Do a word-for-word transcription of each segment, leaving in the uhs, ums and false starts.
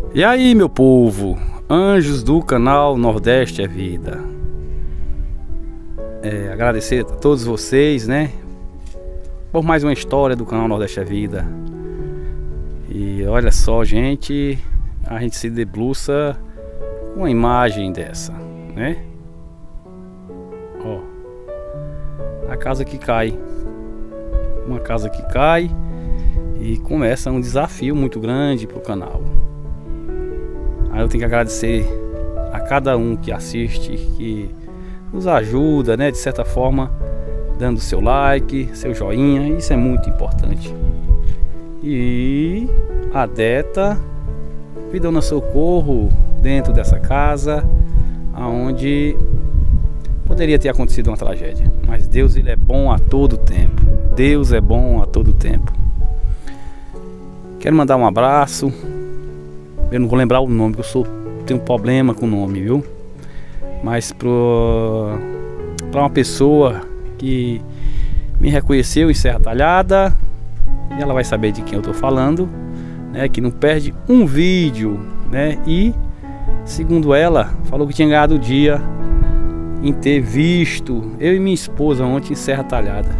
E aí, meu povo, anjos do canal Nordeste é Vida. É, agradecer a todos vocês, né, por mais uma história do canal Nordeste é Vida. E olha só, gente, a gente se debruça com uma imagem dessa, né? Ó, a casa que cai, uma casa que cai e começa um desafio muito grande para o canal. Aí eu tenho que agradecer a cada um que assiste, que nos ajuda, né, de certa forma, dando seu like, seu joinha, isso é muito importante. E a Deta me dando socorro dentro dessa casa, aonde poderia ter acontecido uma tragédia, mas Deus, ele é bom a todo tempo. Deus é bom a todo tempo. Quero mandar um abraço. Eu não vou lembrar o nome, porque eu sou, tenho um problema com o nome, viu? Mas para uma pessoa que me reconheceu em Serra Talhada, e ela vai saber de quem eu tô falando, né? Que não perde um vídeo, né? E segundo ela, falou que tinha ganhado o dia em ter visto eu e minha esposa ontem em Serra Talhada.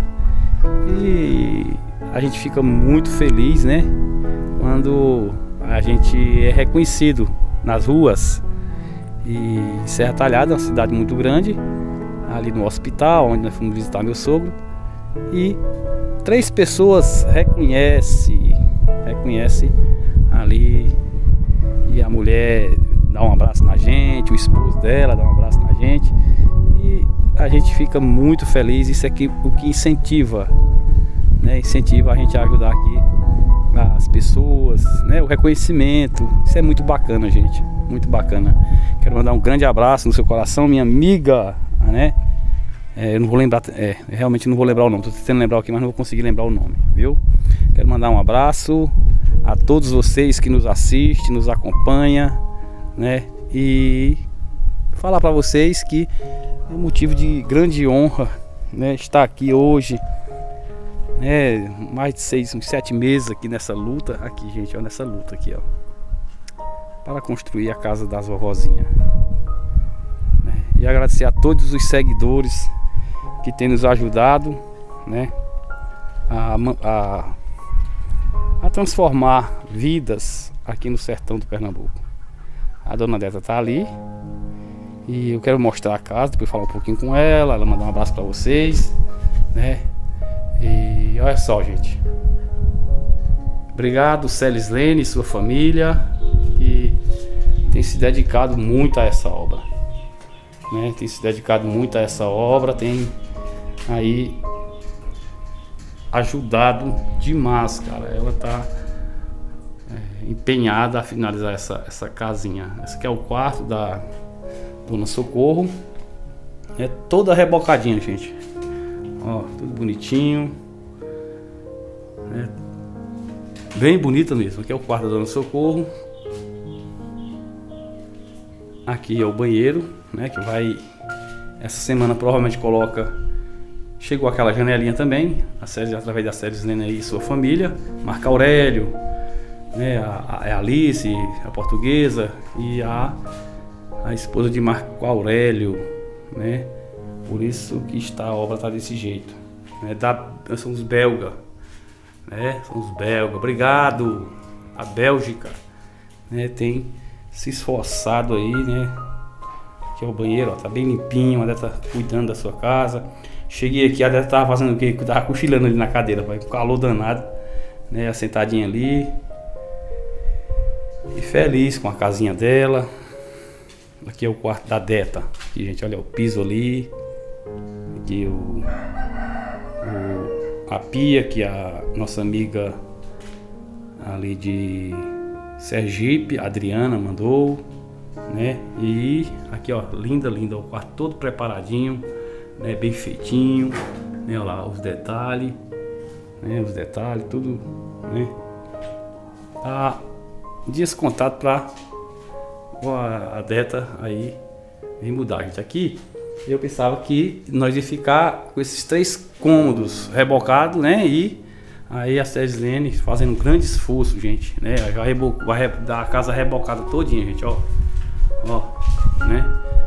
E a gente fica muito feliz, né, quando a gente é reconhecido nas ruas. E Serra Talhada é uma cidade muito grande, ali no hospital onde nós fomos visitar meu sogro, e três pessoas reconhecem reconhece ali, e a mulher dá um abraço na gente, o esposo dela dá um abraço na gente, e a gente fica muito feliz. Isso aqui o que incentiva, né, incentiva a gente a ajudar aqui as pessoas, né, o reconhecimento. Isso é muito bacana, gente, muito bacana. Quero mandar um grande abraço no seu coração, minha amiga, né? É, eu não vou lembrar, é, realmente não vou lembrar o nome. Tô tentando lembrar aqui, mas não vou conseguir lembrar o nome, viu? Quero mandar um abraço a todos vocês que nos assistem, nos acompanham, né? E falar para vocês que é motivo de grande honra, né, estar aqui hoje, né, mais de seis, uns sete meses aqui nessa luta, aqui, gente, ó, nessa luta aqui, ó, para construir a casa das vovozinhas, né? E agradecer a todos os seguidores que têm nos ajudado, né, a, a, a transformar vidas aqui no sertão do Pernambuco. A dona Deta tá ali e eu quero mostrar a casa, depois falar um pouquinho com ela, ela mandar um abraço para vocês, né? E olha só, gente, obrigado Celis Lene e sua família, que tem se dedicado muito a essa obra, né? Tem se dedicado muito a essa obra, tem aí ajudado demais, cara. Ela tá é, empenhada a finalizar essa, essa casinha. Esse aqui é o quarto da Dona Socorro, é toda rebocadinha, gente. Ó, tudo bonitinho, né? Bem bonita mesmo. Aqui é o quarto da Dona Socorro. Aqui é o banheiro, né, que vai, essa semana provavelmente coloca, chegou aquela janelinha também, a série, através da Celis Lene e sua família, Marco Aurélio, né, a, a Alice, a portuguesa, e a, a esposa de Marco Aurélio, né? Por isso que está, a obra está desse jeito, né? Da, são os belgas, né? São os belgas. Obrigado a Bélgica, né? Tem se esforçado aí, né? Aqui é o banheiro, ó, tá bem limpinho. A Deta tá cuidando da sua casa. Cheguei aqui, a Deta tava fazendo o quê? Tava cochilando ali na cadeira, vai, com calor danado, né? Sentadinha ali e feliz com a casinha dela. Aqui é o quarto da Deta. Aqui, gente, olha o piso ali. Aqui o, o a pia que a nossa amiga ali de Sergipe, a Adriana, mandou, né? E aqui, ó, linda, linda, o quarto todo preparadinho, né? Bem feitinho, né? Olha lá os detalhes, né? Os detalhes, tudo, né? Tá descontado para a Deta aí vem mudar, gente. Aqui eu pensava que nós ia ficar com esses três cômodos rebocados, né? E Aí a Césilene fazendo um grande esforço, gente, né? Já rebocou, vai dar a casa rebocada todinha, gente, ó. Ó, né?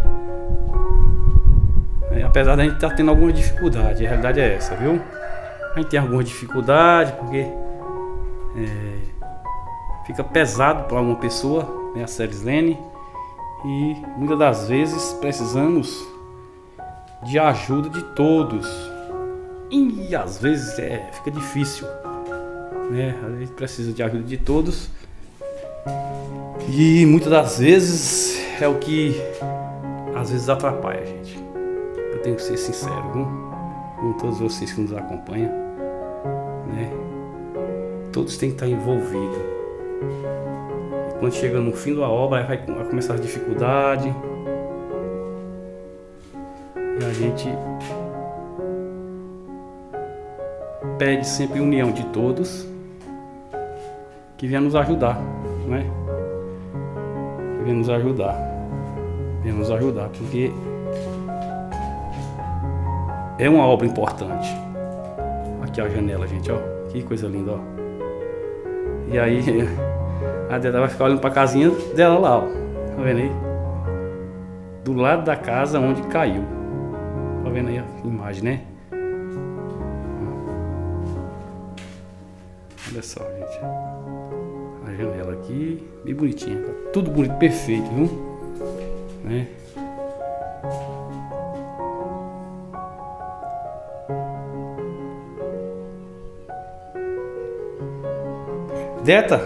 É, apesar da gente estar tá tendo alguma dificuldade, a realidade é essa, viu? A gente tem alguma dificuldade porque é, fica pesado para uma pessoa, né? A Césilene. E muitas das vezes precisamos de ajuda de todos. E às vezes é, fica difícil, né? A gente precisa de ajuda de todos. E muitas das vezes é o que às vezes atrapalha a gente. Eu tenho que ser sincero, viu? Com todos vocês que nos acompanham, né? Todos têm que estar envolvidos. E quando chega no fim da obra, vai, vai começar a dificuldade. E a gente pede sempre a união de todos que venha nos ajudar, né? Que venha nos ajudar, venha nos ajudar, porque é uma obra importante. Aqui ó, a janela, gente, ó, que coisa linda, ó. E aí a Deda vai ficar olhando para a casinha dela lá, ó, tá vendo aí? Do lado da casa onde caiu, tá vendo aí a imagem, né? Olha só, gente. A janela aqui, bem bonitinha. Tá tudo bonito, perfeito, viu? Né? Deta?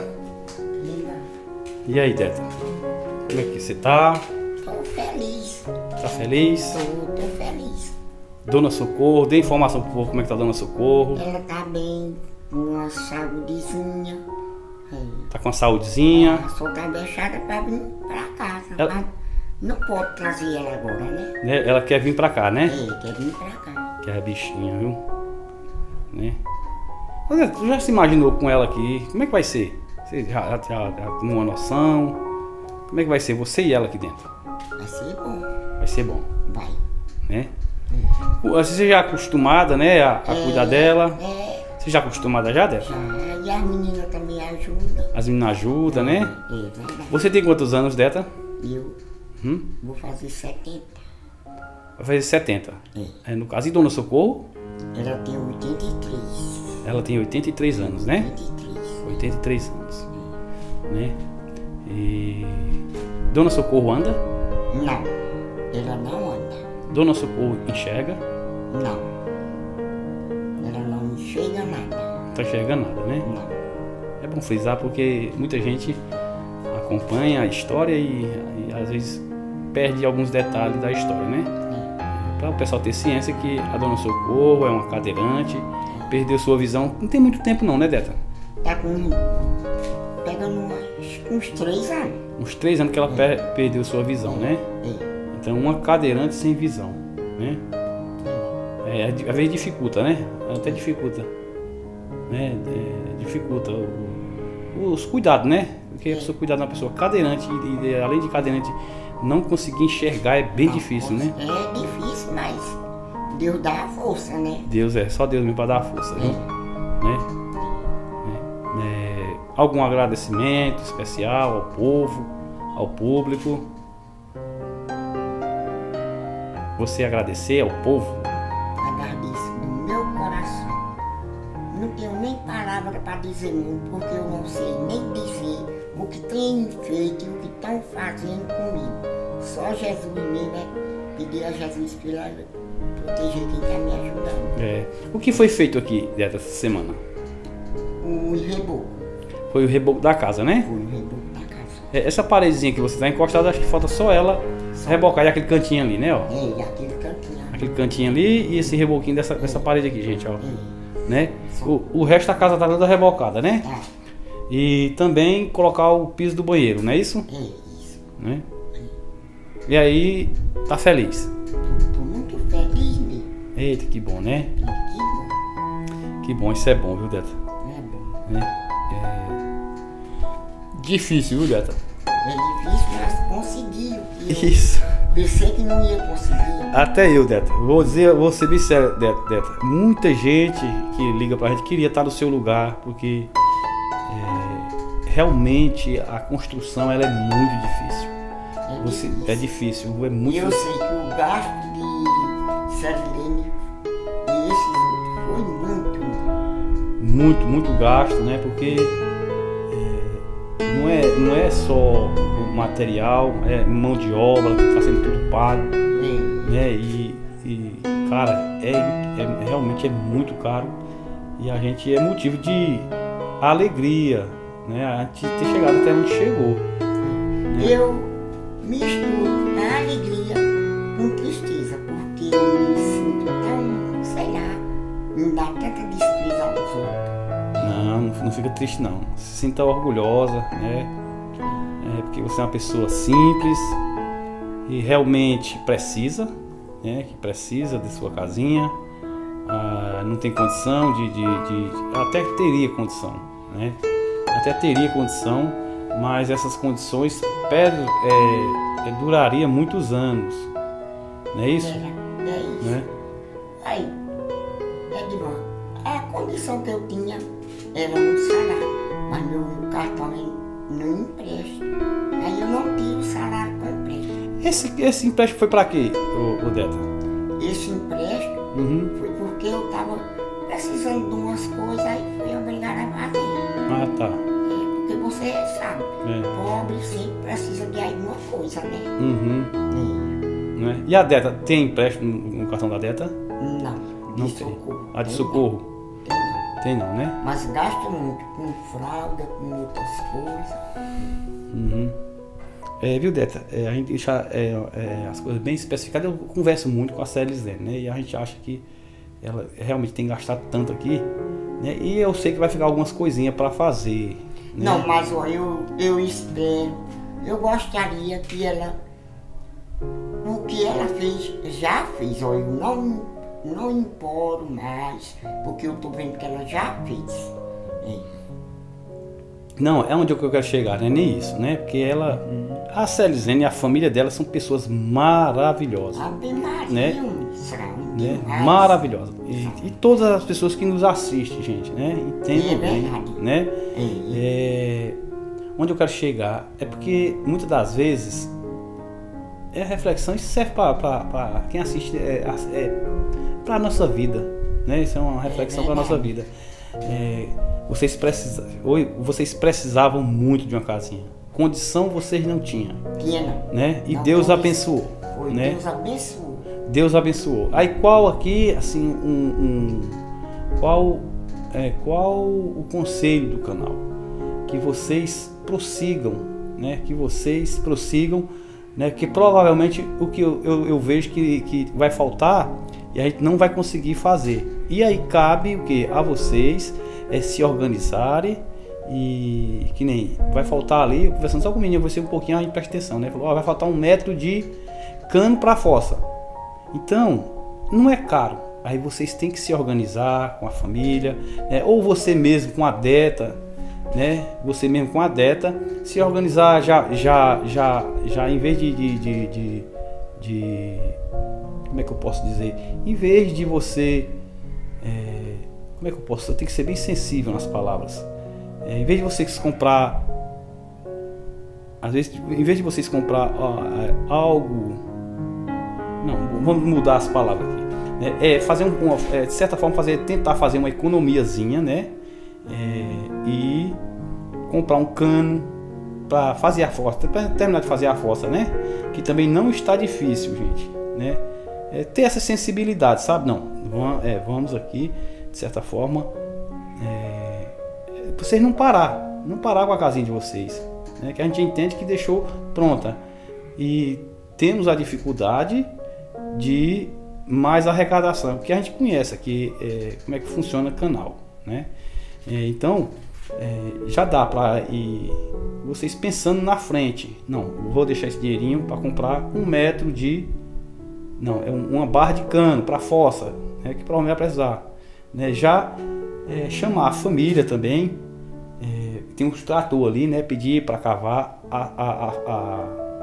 E aí, Deta? Como é que você tá? Tô feliz. Tá feliz? Tô, tô feliz. Dona Socorro, dê informação pro povo como é que tá Dona Socorro. Ela tá bem. Uma saúdezinha. Tá com a saúdezinha. Ela só tá deixada pra vir pra casa. Ela... Mas não pode trazer ela agora, né? né? Ela quer vir pra cá, né? É, quer vir pra cá. Que é a bichinha, viu? Né? Mas tu já se imaginou com ela aqui? Como é que vai ser? Você já, já, já, já tem uma noção? Como é que vai ser você e ela aqui dentro? Vai ser bom. Vai ser bom. Vai. Né? É. Você já é acostumada, né? A, a é, cuidar dela? É. Você já é acostumada já, Deta? Já, e as meninas também ajudam. As meninas ajudam, é, né? É verdade. Você tem quantos anos, Deta? Eu hum? vou fazer setenta. Vai fazer setenta. É. É, no caso, e Dona Socorro? Ela tem oitenta e três. Ela tem oitenta e três anos, né? oitenta e três. oitenta e três anos. É. Né? E... Dona Socorro anda? Não. Ela não anda. Dona Socorro enxerga? Não. Não enxerga nada. Não tá enxergando nada, né? Não. É bom frisar porque muita gente acompanha a história e, e às vezes perde alguns detalhes da história, né? É. Para o pessoal ter ciência que a Dona Socorro é uma cadeirante, é. Perdeu sua visão. Não tem muito tempo não, né, Deta? Tá com... pegando uns, uns três anos. Uns três anos que ela é. per perdeu sua visão, é. Né? É. Então uma cadeirante sem visão, né? É, às vezes dificulta, né? Até dificulta, né? É, dificulta o, os cuidados, né? Porque a pessoa cuidar de uma pessoa cadeirante e, e além de cadeirante não conseguir enxergar é bem não, difícil, né? É difícil, mas Deus dá a força, né? Deus é, só Deus mesmo para dar a força, é. Né? É. É, algum agradecimento especial ao povo, ao público? Você agradecer ao povo? Agradeço do meu coração. Não tenho nem palavra para dizer muito, porque eu não sei nem dizer o que tem feito e o que estão fazendo comigo. Só Jesus mesmo é pedir a Jesus para proteger quem está me ajudando. É. O que foi feito aqui dessa semana? O reboco. Foi o reboco da casa, né? Foi o reboco da casa. É, essa paredezinha que você está encostada, acho que falta só ela só rebocar e aquele cantinho ali, né? Ó. É, aquele cantinho. Aquele cantinho ali e esse reboquinho dessa, dessa parede aqui, gente, ó. Né? O, o resto da casa tá toda rebocada, né? Tá. E também colocar o piso do banheiro, não é isso? É isso. Né? E aí, tá feliz? Tô, tô muito feliz, né? Eita, que bom, né? Que bom. Que bom, isso é bom, viu, Deta? É bom. É, é... Difícil, viu, Deta? É difícil, mas conseguiu. Isso. Pensei que não ia conseguir. Até eu, Deta. Vou dizer, vou ser bem sério, Deta. Deta. Muita gente que liga pra gente queria estar no seu lugar, porque é, realmente a construção ela é muito difícil. É Você, difícil. é difícil, é muito E eu difícil. sei que o gasto de Cerilene e esses outros foi muito. Muito, muito gasto, né? Porque é, não, é, não é só o material, é mão de obra que está sendo tudo pago, É. né? E, e cara, é, é, realmente é muito caro e a gente é motivo de alegria, né? A gente ter chegado até onde chegou. Eu misturo a alegria com tristeza, porque eu me sinto tão, sei lá, me dá tanta despesa aos outros. Não, não fica triste não. Se sinta orgulhosa, né? É porque você é uma pessoa simples e realmente precisa, né? Que precisa de sua casinha. Ah, não tem condição de, de, de, de. Até teria condição, né? Até teria condição, mas essas condições per, é, é, duraria muitos anos. Não é isso? É, é isso. Né? Aí, Edvan, a condição que eu tinha era um salário, mas meu cartão não empresta. Aí eu não tiro o salário com empréstimo. Esse, esse empréstimo foi pra quê, o, o Deta? Esse empréstimo Uhum. foi porque eu estava precisando de umas coisas, aí fui obrigada a fazer. Ah, tá. É, porque você sabe, É. pobre sempre precisa de alguma coisa, né? Uhum. É. Né? E a Deta, tem empréstimo no, no cartão da Deta? Não, de Não tem. socorro. A de Tem socorro? não, tem não. Tem não, né? Mas gasto muito com fralda, com outras coisas. Uhum. É, viu, Deta? É, a gente deixa é, é, as coisas bem especificadas. Eu converso muito com a Cerilene, né? E a gente acha que ela realmente tem gastado tanto aqui, né? E eu sei que vai ficar algumas coisinhas para fazer. Né? Não, mas ó, eu, eu espero, eu gostaria que ela, o que ela fez, já fez, ó, eu não, não imploro mais, porque eu tô vendo que ela já fez. É. Não, é onde eu quero chegar, não é nem isso, né? Porque ela, a Cerilene e a família dela são pessoas maravilhosas, Ave Maria, Né? um são né? demais. Maravilhosas. E, e todas as pessoas que nos assistem, gente, né? Entendam É bem, verdade. né? É. É, onde eu quero chegar é porque muitas das vezes é reflexão, isso serve para quem assiste, é, é, para a nossa vida, né? Isso é uma reflexão para a nossa vida. É, vocês, precisa, oi, vocês precisavam muito de uma casinha, condição vocês não tinham, Tinha não. né? E Não, Deus foi abençoou, Foi, né? Deus abençoou. Deus abençoou. Aí qual aqui, assim, um, um qual é qual o conselho do canal? Que vocês prossigam, né? Que vocês prossigam, né? Que provavelmente o que eu, eu, eu vejo que, que vai faltar e a gente não vai conseguir fazer. E aí cabe o que? A vocês é se organizarem e que nem vai faltar ali, eu conversando só com o menino, você um pouquinho, a gente presta atenção, né? Falou, ó, vai faltar um metro de cano para a fossa. Então, não é caro. Aí vocês têm que se organizar com a família, né? Ou você mesmo com a Deta, né? Você mesmo com a Deta, se organizar já, já, já, já em vez de, de, de, de, de como é que eu posso dizer? Em vez de você, é, como é que eu posso? Eu tenho que ser bem sensível nas palavras. É, em vez de vocês comprar, às vezes, em vez de vocês comprar ó, algo, não, vamos mudar as palavras aqui. É, é fazer um, uma, é, de certa forma, fazer, tentar fazer uma economiazinha, né? É, e comprar um cano para fazer a fossa, para terminar de fazer a fossa, né? Que também não está difícil, gente, né? É, ter essa sensibilidade, sabe? Não, vamos, é, vamos aqui, de certa forma, é, vocês não parar, não parar com a casinha de vocês, né? Que a gente entende que deixou pronta e temos a dificuldade de mais arrecadação, porque a gente conhece aqui é, como é que funciona o canal, né? É, então é, já dá para ir vocês pensando na frente. Não, vou deixar esse dinheirinho para comprar um metro de não é uma barra de cano para fossa, né, que provavelmente vai precisar, né? Já é, chamar a família também, é, tem um trator ali, né? Pedir para cavar a, a, a, a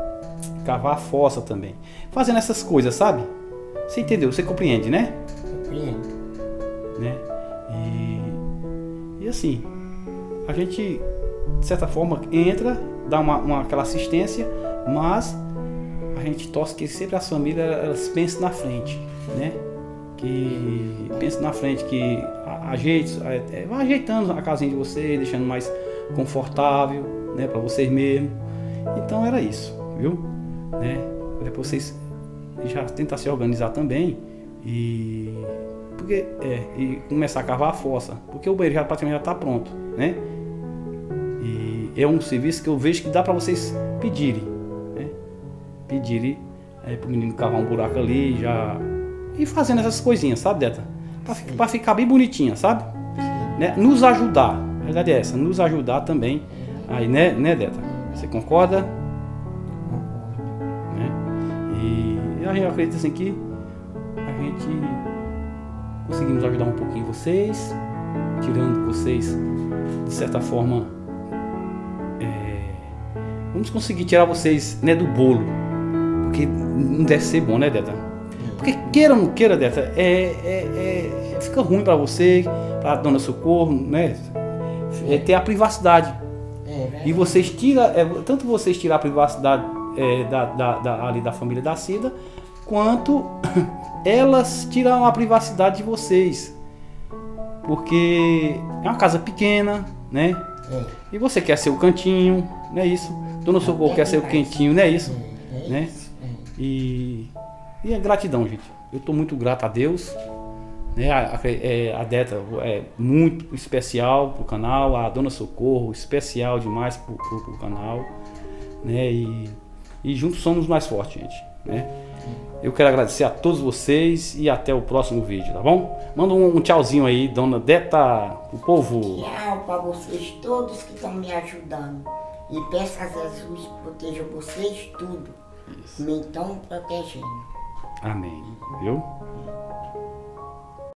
cavar a fossa também. Fazendo essas coisas, sabe? Você entendeu? Você compreende, né? Compreendo. Né? E, e assim, a gente, de certa forma, entra, dá uma, uma, aquela assistência, mas a gente torce que sempre as famílias elas pensem na frente, né? Que pensem na frente, que ajeite, é, vai ajeitando a casinha de vocês, deixando mais confortável, né, para vocês mesmos. Então era isso, viu? Né? Depois vocês já tentar se organizar também e porque é, e começar a cavar a fossa, porque o banheiro já praticamente já está pronto, né? E é um serviço que eu vejo que dá para vocês pedirem, né? Pedirem é, para o menino cavar um buraco ali, já e fazendo essas coisinhas, sabe, Deta? Para ficar bem bonitinha, sabe? Né? Nos ajudar, a verdade é essa, nos ajudar também, aí, né, né, Deta? Você concorda? Né? E a gente acredita assim que a gente conseguimos ajudar um pouquinho vocês, tirando vocês de certa forma, é, vamos conseguir tirar vocês, né, do bolo, porque não deve ser bom, né, Deta? Porque queira ou não queira, Deta, é, é, é, fica ruim para você, para a Dona Socorro, né? É ter a privacidade. É, e vocês tiram, é, tanto vocês tirar a privacidade é, da, da, da, ali da família da Cida, quanto elas tiram a privacidade de vocês. Porque é uma casa pequena, né? É. E você quer ser o cantinho, não é isso? Dona Socorro quer ser o quentinho, não é isso? É, é né? Isso. E, e é gratidão, gente. Eu estou muito grato a Deus. Né? A, a, a Deta é muito especial pro canal, a Dona Socorro especial demais pro, pro, pro canal, né? E, e juntos somos mais fortes, gente, né? Eu quero agradecer a todos vocês e até o próximo vídeo, tá bom? Manda um, um tchauzinho aí, Dona Deta, o povo. Tchau para vocês todos que estão me ajudando e peço a Jesus proteja vocês tudo, me estão protegendo. Amém, viu?